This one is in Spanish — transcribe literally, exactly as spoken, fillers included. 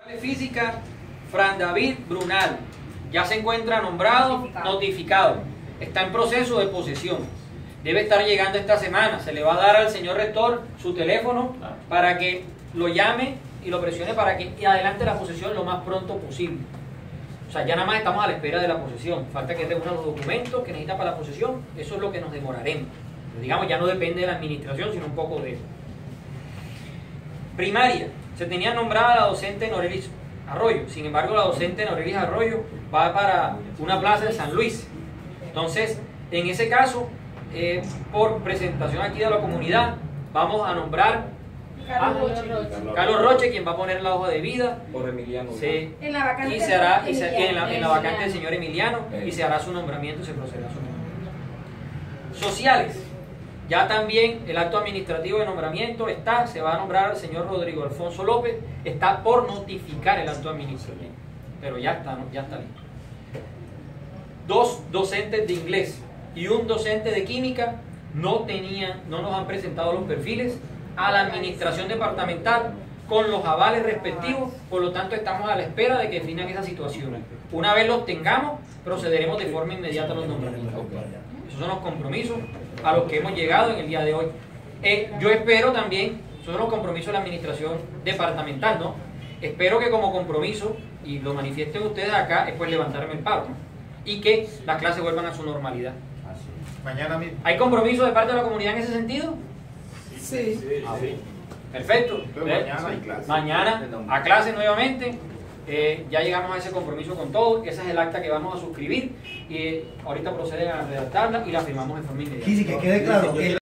Física, Fran David Brunal, ya se encuentra nombrado, notificado. notificado, está en proceso de posesión, debe estar llegando esta semana, se le va a dar al señor rector su teléfono para que lo llame y lo presione para que adelante la posesión lo más pronto posible. O sea, ya nada más estamos a la espera de la posesión, falta que reúna los documentos que necesita para la posesión, eso es lo que nos demoraremos. Pero digamos, ya no depende de la administración, sino un poco de eso. Primaria, se tenía nombrada la docente Norelis Arroyo, sin embargo la docente Norelis Arroyo va para una plaza de San Luis. Entonces, en ese caso, eh, por presentación aquí de la comunidad, vamos a nombrar Carlos a Roche. Carlos Roche, quien va a poner la hoja de vida. Por Emiliano. Sí. En la vacante, y se hará, y se, en, la, en la vacante Emiliano. del señor Emiliano, eh. y se hará su nombramiento y se procederá a su nombramiento. Sociales. Ya también el acto administrativo de nombramiento está, se va a nombrar al señor Rodrigo Alfonso López, está por notificar el acto administrativo, pero ya está, ya está listo. Dos docentes de inglés y un docente de química no tenían, no nos han presentado los perfiles a la administración departamental con los avales respectivos, por lo tanto estamos a la espera de que definan esa situación. Una vez los tengamos, procederemos de forma inmediata a los nombramientos. Esos son los compromisos a los que hemos llegado en el día de hoy. Eh, yo espero también, esos son los compromisos de la administración departamental, ¿no? Espero que como compromiso, y lo manifiesten ustedes acá, es pues levantarme el paro, ¿no? Y que las clases vuelvan a su normalidad. Mañana mismo. ¿Hay compromiso de parte de la comunidad en ese sentido? Sí. Sí, Ah, sí. Perfecto. Entonces, mañana hay clase. Mañana a clase nuevamente. Eh, ya llegamos a ese compromiso con todos. Ese es el acta que vamos a suscribir. Y eh, ahorita proceden a redactarla y la firmamos de forma inmediata. Sí, sí, que quede claro.